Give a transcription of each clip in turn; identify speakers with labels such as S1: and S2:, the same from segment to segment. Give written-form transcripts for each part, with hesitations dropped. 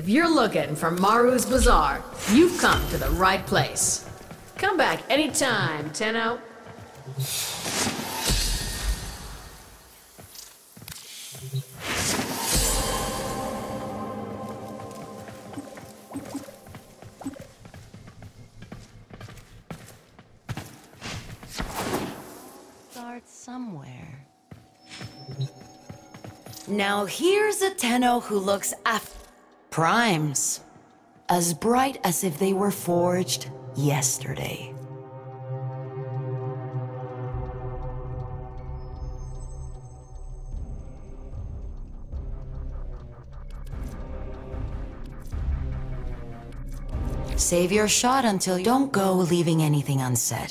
S1: If you're looking for Maru's Bazaar, you've come to the right place. Come back anytime, Tenno.
S2: Start somewhere. Now here's a Tenno who looks primes. As bright as if they were forged yesterday. Save your shot until you don't go leaving anything unsaid.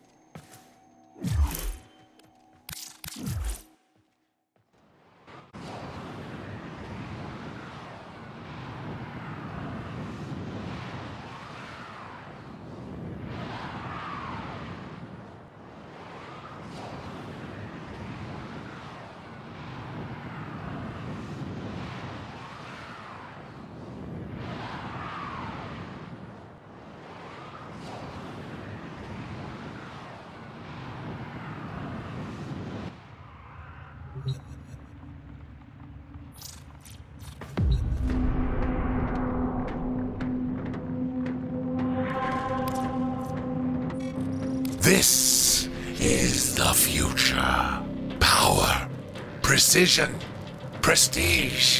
S3: This is the future. Power, precision, prestige.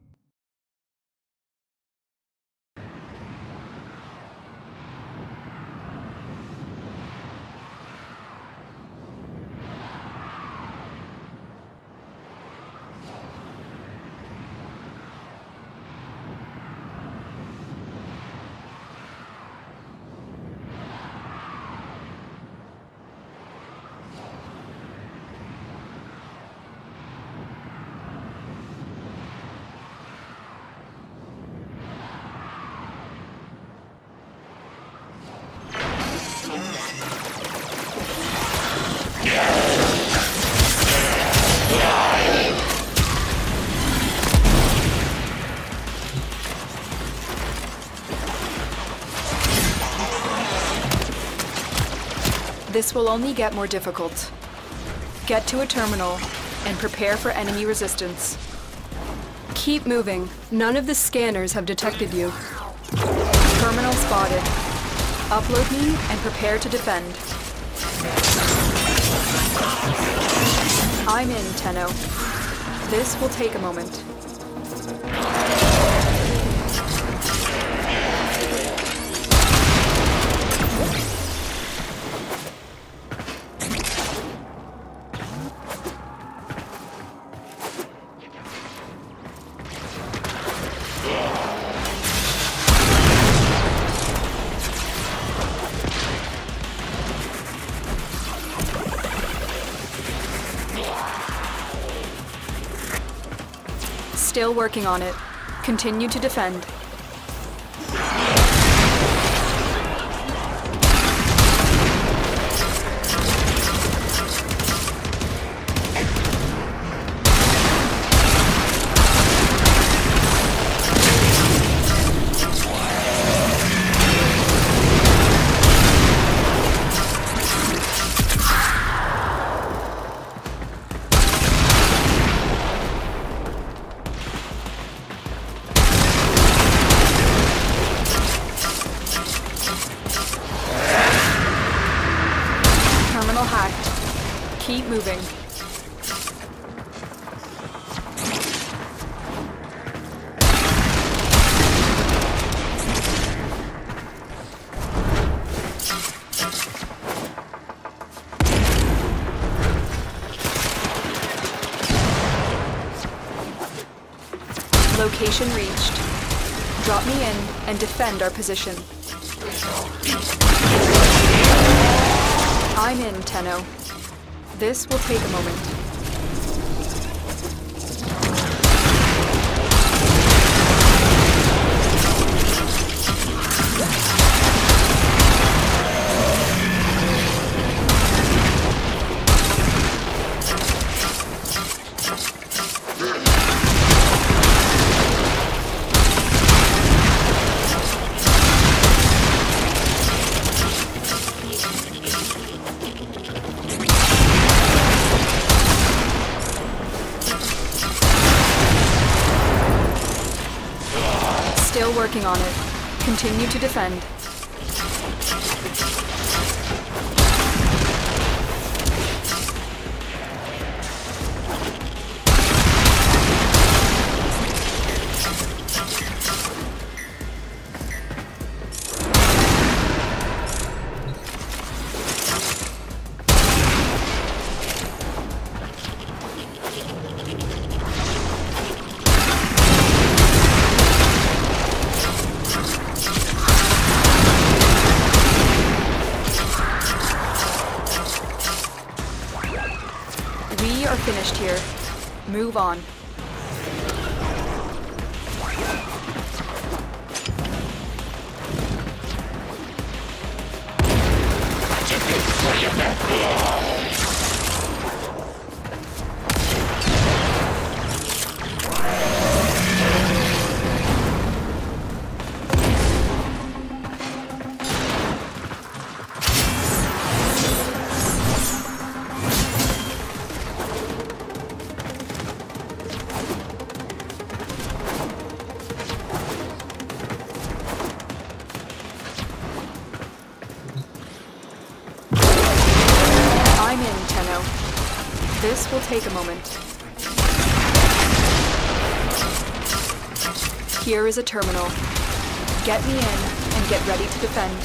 S4: This will only get more difficult. Get to a terminal and prepare for enemy resistance. Keep moving. None of the scanners have detected you. Terminal spotted. Upload me and prepare to defend. I'm in, Tenno. This will take a moment. Still working on it. Continue to defend. Keep moving. Location reached. Drop me in and defend our position. I'm in, Tenno. This will take a moment. Continue to defend. We are finished here. Move on. I'm in, Tenno. This will take a moment. Here is a terminal. Get me in and get ready to defend.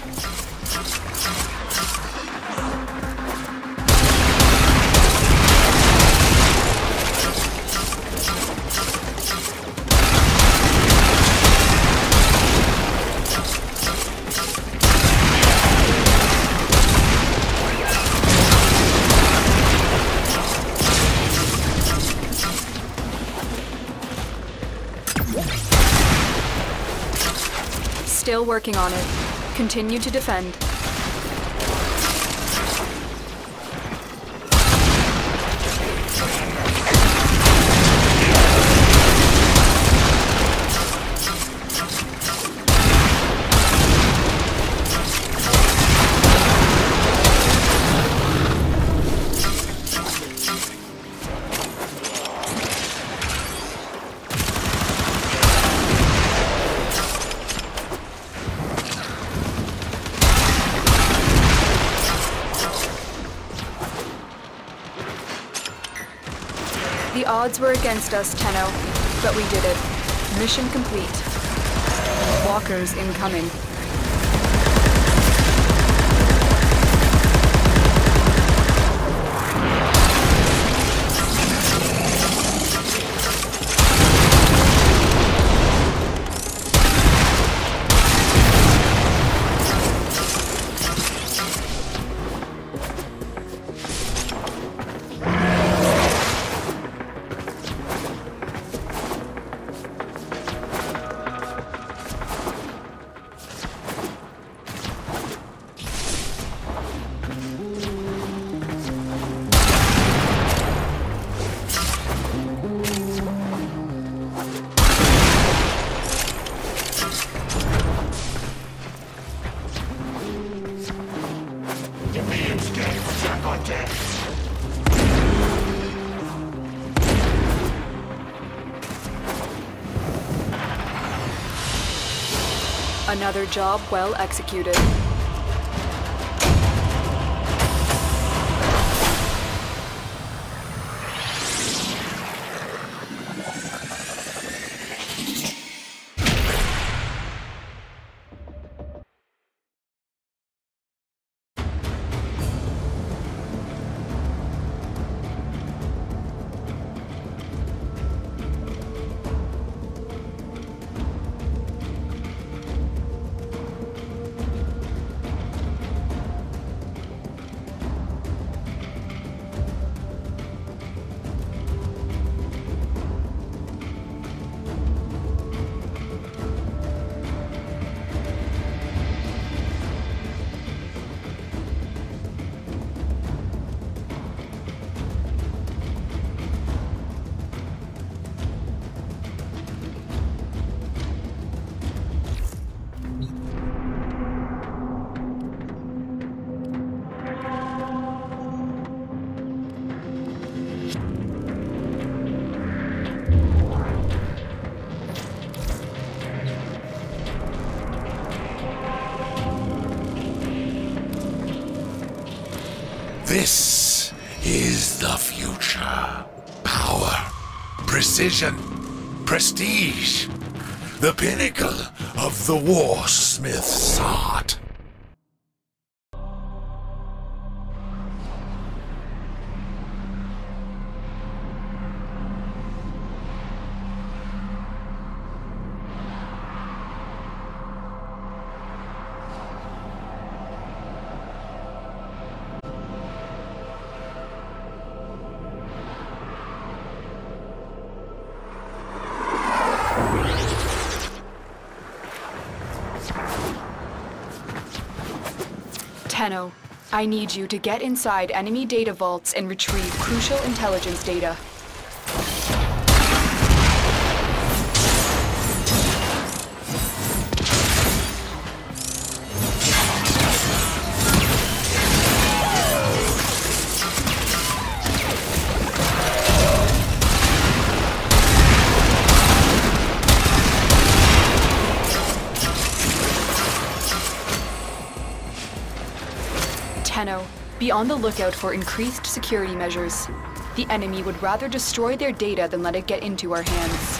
S4: Still working on it. Continue to defend. The odds were against us, Tenno, but we did it. Mission complete. Walkers incoming. Another job well executed.
S3: This is the future. Power, precision, prestige. The pinnacle of the Warsmith's art.
S4: Tenno, I need you to get inside enemy data vaults and retrieve crucial intelligence data. Tenno, be on the lookout for increased security measures. The enemy would rather destroy their data than let it get into our hands.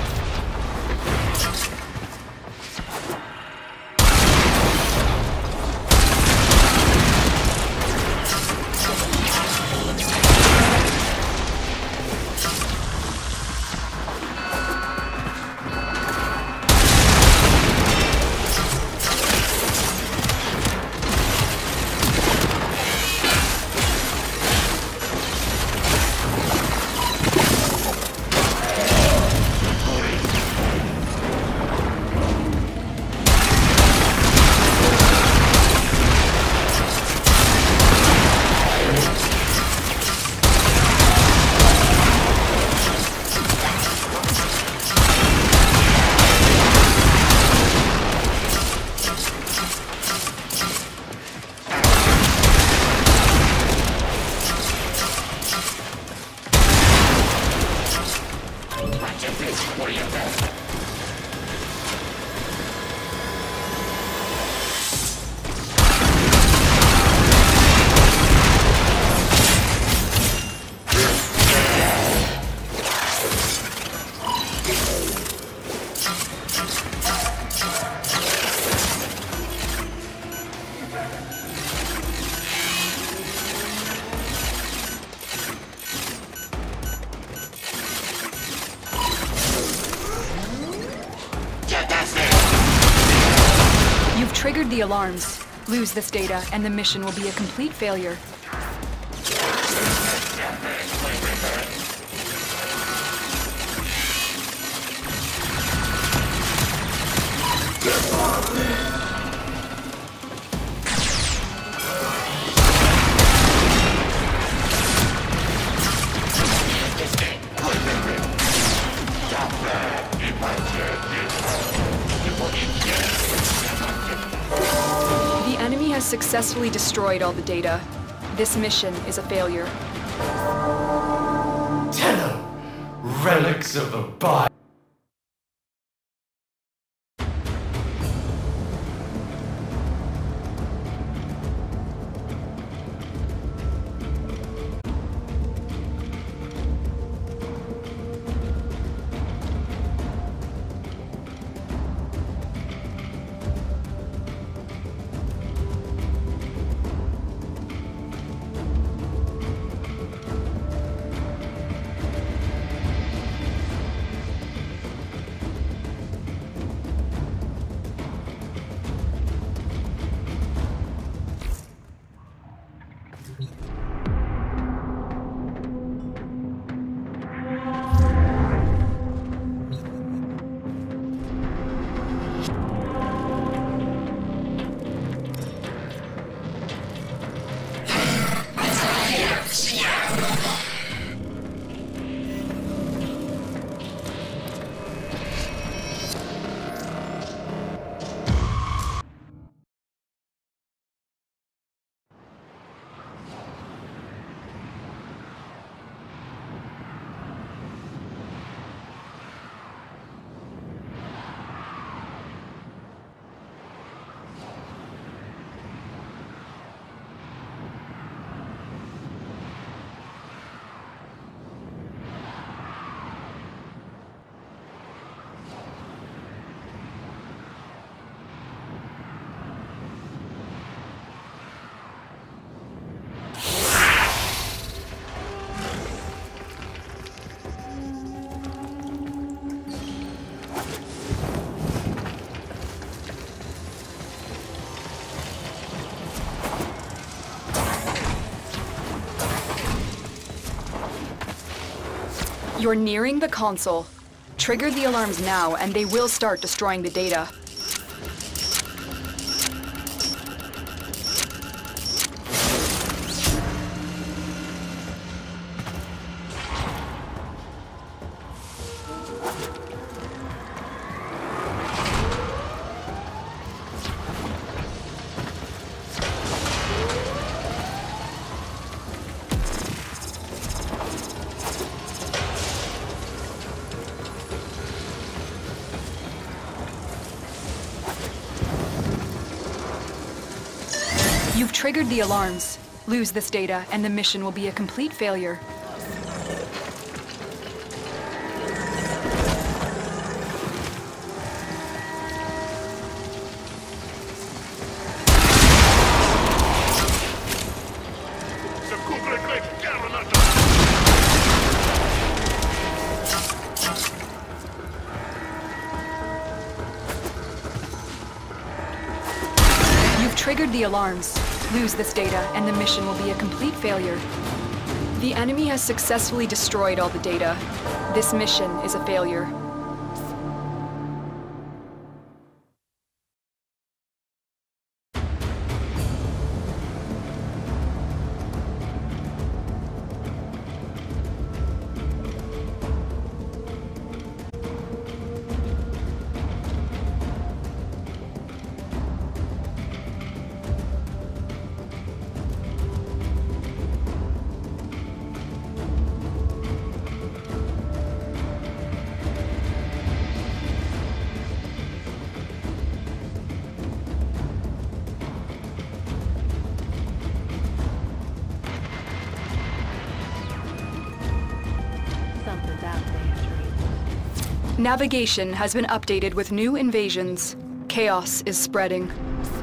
S4: You've triggered the alarms. Lose this data, and the mission will be a complete failure. The enemy has successfully destroyed all the data. This mission is a failure.
S5: Tenno, relics of the body.
S4: You're nearing the console. Trigger the alarms now, and they will start destroying the data. You've triggered the alarms. Lose this data, and the mission will be a complete failure. You've triggered the alarms. Lose this data, and the mission will be a complete failure. The enemy has successfully destroyed all the data. This mission is a failure. Navigation has been updated with new invasions. Chaos is spreading.